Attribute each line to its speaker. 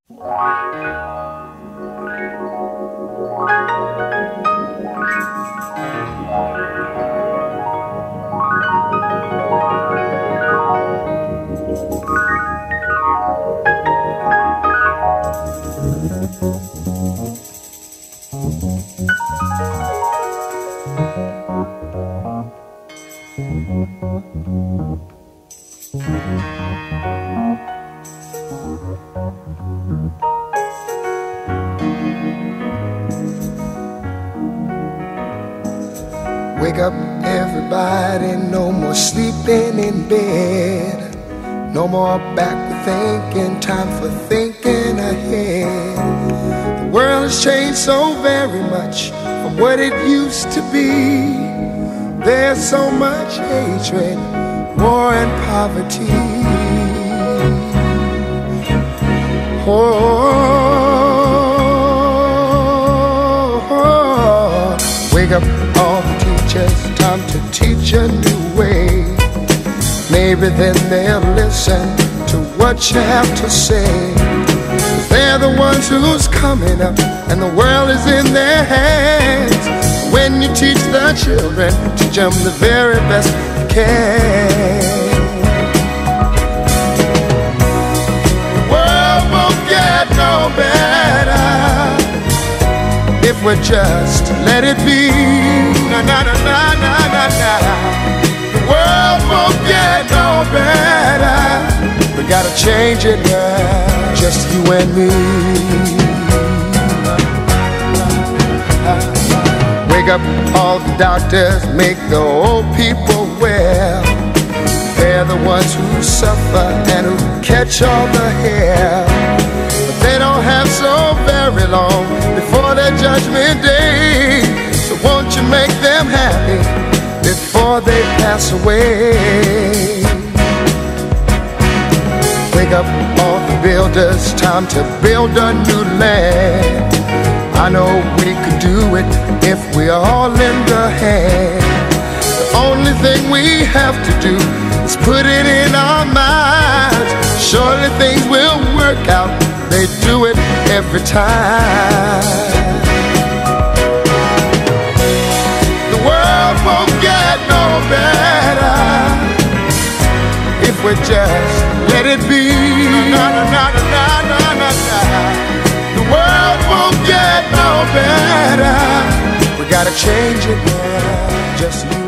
Speaker 1: Wake up, everybody, no more sleeping in bed. No more backward thinking, time for thinking ahead. The world has changed so very much from what it used to be. There's so much hatred, war and poverty. Wake up, all the teachers, time to teach a new way. Maybe then they'll listen to what you have to say. They're the ones who's coming up, and the world is in their hands. When you teach the children, teach them the very best you can. The world won't get no better if we just let it be. Na na na na na na na. The world won't get no better. We gotta change it now, just you and me. Wake up, all the doctors, make the old people well. They're the ones who suffer and who catch all the hair. But they don't have so very long before their judgment day. So won't you make them happy before they pass away? Wake up, all the builders, time to build a new land. I know we could do it if we all lend a hand. The only thing we have to do is put it in our minds. Surely things will work out, they do it every time. The world won't get no better if we just let it be. Na, na, na, na, na, na, na. The world won't get no better. We gotta change it now, just you